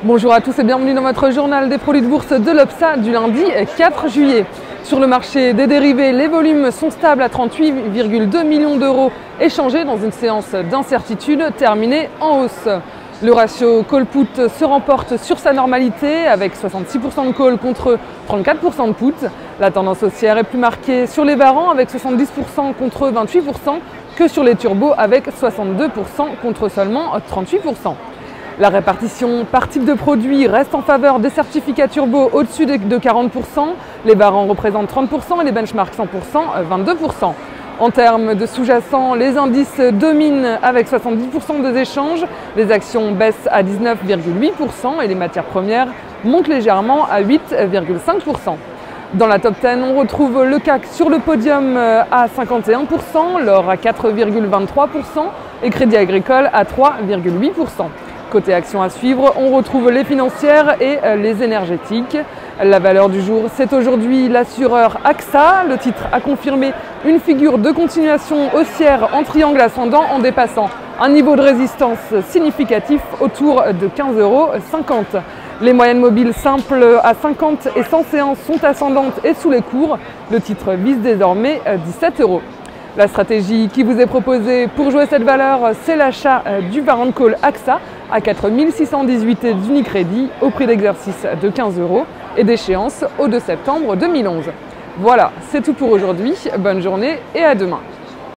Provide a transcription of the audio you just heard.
Bonjour à tous et bienvenue dans votre journal des produits de bourse de l'Obsa du lundi 4 juillet. Sur le marché des dérivés, les volumes sont stables à 38,2 millions d'euros échangés dans une séance d'incertitude terminée en hausse. Le ratio call-put se remporte sur sa normalité avec 66% de call contre 34% de put. La tendance haussière est plus marquée sur les varants avec 70% contre 28% que sur les turbos avec 62% contre seulement 38%. La répartition par type de produit reste en faveur des certificats turbo au-dessus de 40%, les varants représentent 30% et les benchmarks 100%, 22%. En termes de sous-jacents, les indices dominent avec 70% des échanges, les actions baissent à 19,8% et les matières premières montent légèrement à 8,5%. Dans la top 10, on retrouve le CAC sur le podium à 51%, l'or à 4,23% et Crédit Agricole à 3,8%. Côté actions à suivre, on retrouve les financières et les énergétiques. La valeur du jour, c'est aujourd'hui l'assureur AXA. Le titre a confirmé une figure de continuation haussière en triangle ascendant en dépassant un niveau de résistance significatif autour de 15,50 €. Les moyennes mobiles simples à 50 et 100 séances sont ascendantes et sous les cours. Le titre vise désormais 17 €. La stratégie qui vous est proposée pour jouer cette valeur, c'est l'achat du Varant Call AXA à 4 618 d'Unicredit au prix d'exercice de 15 € et d'échéance au 2 septembre 2011. Voilà, c'est tout pour aujourd'hui. Bonne journée et à demain.